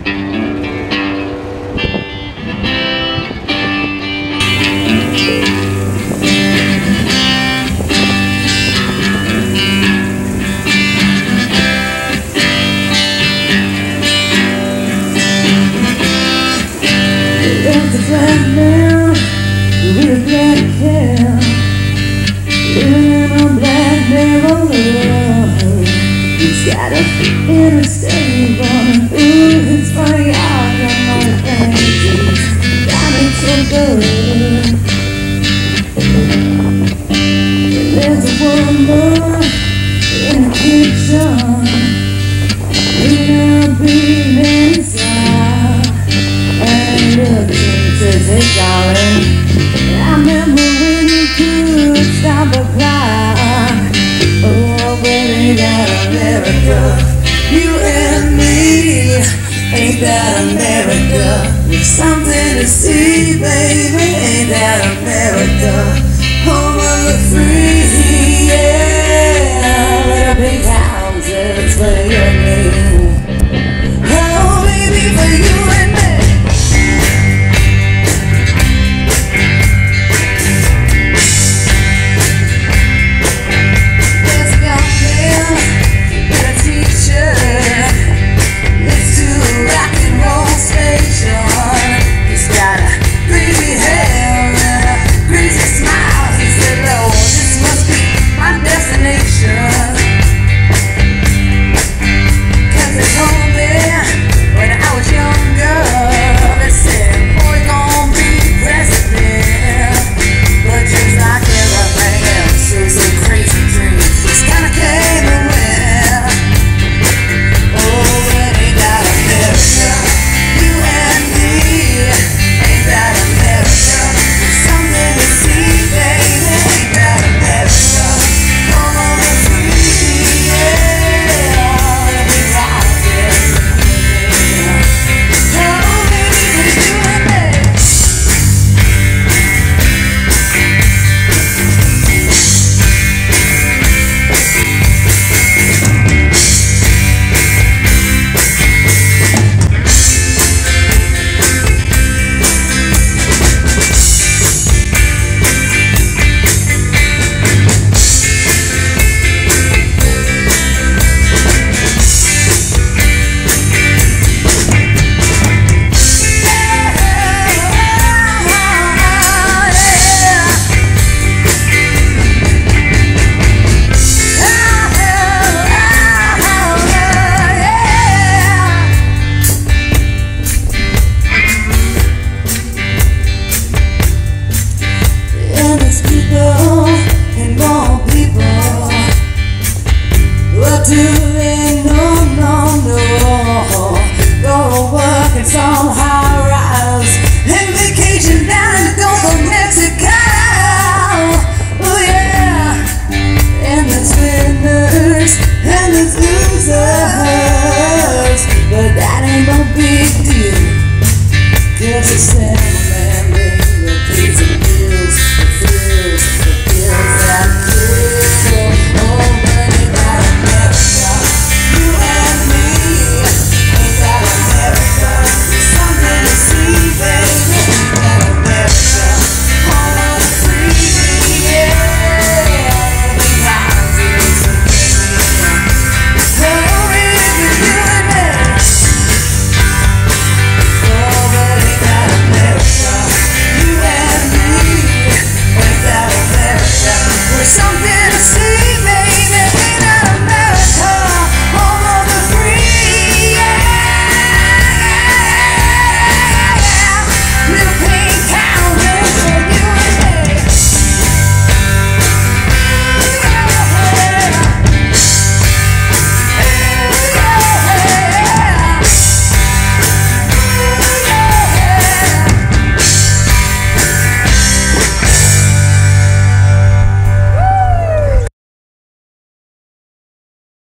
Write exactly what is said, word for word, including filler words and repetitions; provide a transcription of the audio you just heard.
Black man with black hair, living in a black neighborhood. He's got a interstate running through his front yard. I know things got it so good. There's a woman in the kitchen, cleaning up being inside, and looking. Hey darling, I remember when you could stop a clock. Oh baby, that America, you and me. Ain't that America, with something to see, baby. Ain't that America, home of the free, yeah. Little big houses for you and me.